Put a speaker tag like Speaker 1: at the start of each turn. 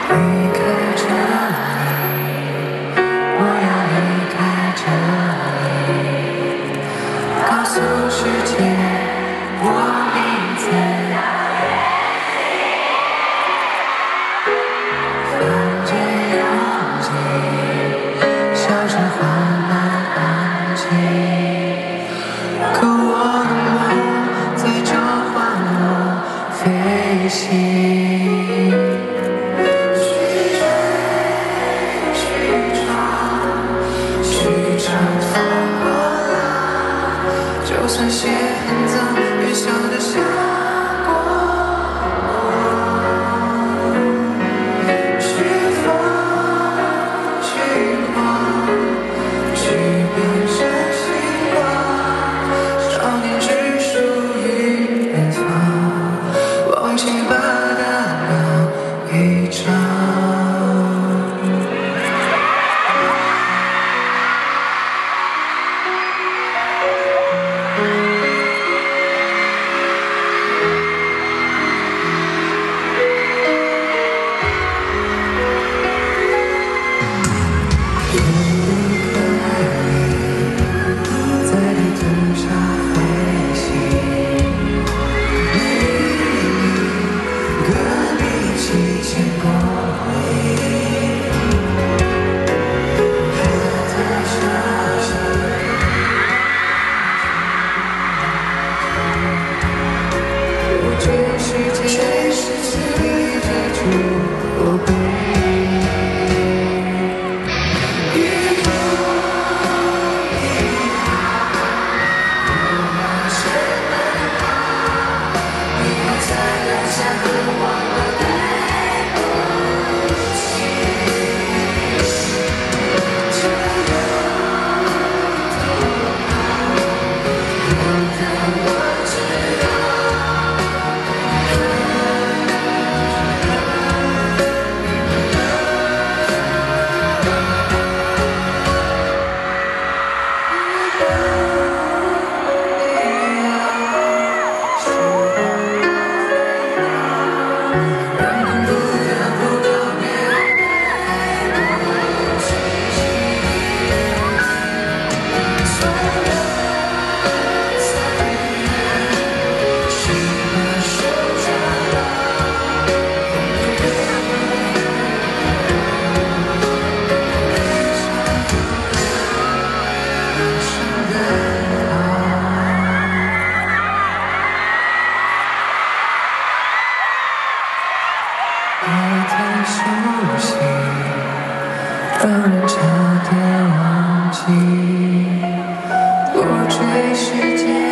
Speaker 1: 离开这里，我要离开这里，告诉世界我名字。反正拥挤，笑声缓慢安静，可我的梦在召唤我飞行。就算心脏也笑得像过我，去疯去狂，去变成星光。少年只属于远方，忘记把大表一张。爱太熟悉，让人差点忘记。我追时间。